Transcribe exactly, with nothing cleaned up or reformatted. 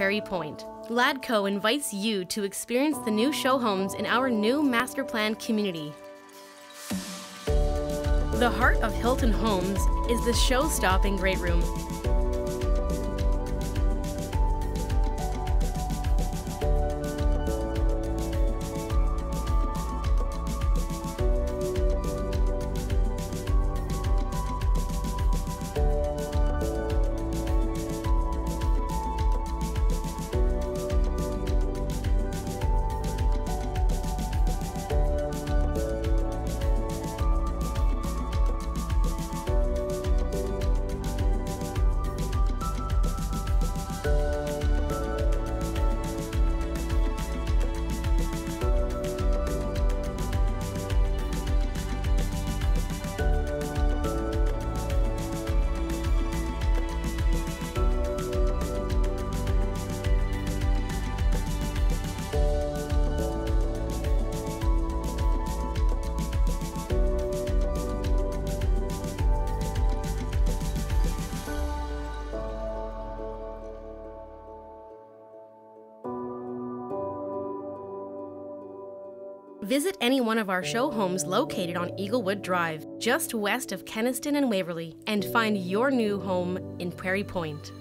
Prairie Pointe. Ladco invites you to experience the new show homes in our new master plan community. The heart of Hilton Homes is the show-stopping great room. Visit any one of our show homes located on Eaglewood Drive, just west of Kenaston and Waverly, and find your new home in Prairie Pointe.